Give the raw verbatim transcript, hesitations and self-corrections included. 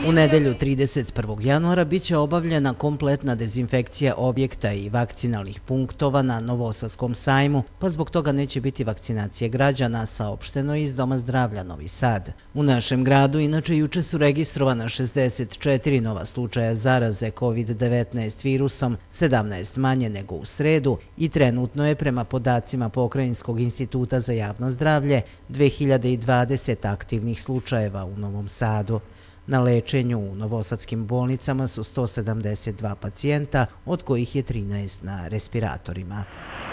U nedelju trideset prvog januara biće obavljena kompletna dezinfekcija objekta i vakcinalnih punktova na Novosadskom sajmu, pa zbog toga neće biti vakcinacije građana, saopšteno iz Doma zdravlja Novi Sad. U našem gradu inače juče su registrovana šezdeset četiri nova slučaja zaraze kovid devetnaest virusom, sedamnaest manje nego u sredu i trenutno je prema podacima Pokrajinskog instituta za javno zdravlje dve hiljade dvadeset aktivnih slučajeva u Novom Sadu. Na lečenju u novosadskim bolnicama su sto sedamdeset dva pacijenta, od kojih je trinaest na respiratorima.